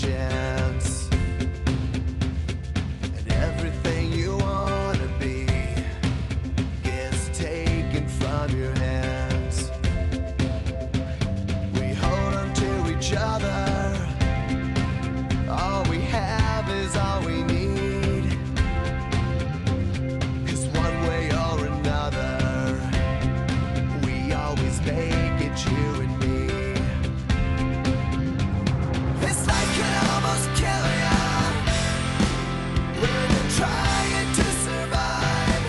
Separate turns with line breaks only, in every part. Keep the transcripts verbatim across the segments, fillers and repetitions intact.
chance, and everything you wanna be gets taken from your hands. We hold on to each other. All we have is all we need, 'cause one way or another we always make it, you and me. This life can almost kill ya when you're trying to survive.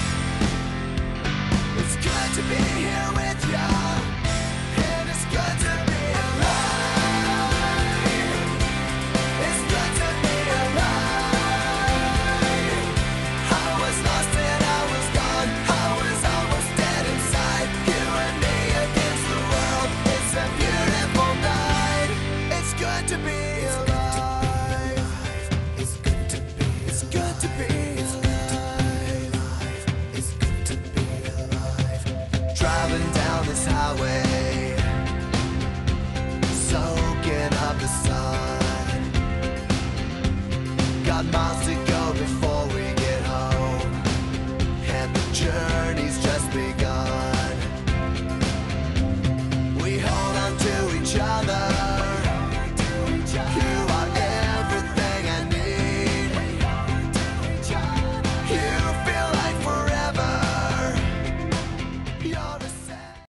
It's good to be here with ya, and it's good to be alive. It's good to be alive. I was lost and I was gone, I was almost dead inside. You and me against the world, it's a beautiful night. It's good to be alive. It's good to be It's good to be alive. It's good to be alive. Driving down this highway, soaking up the sun. Got miles to go before we get home, and the journey's just begun. We hold on to each other. You are everything I need. You feel like forever. You're a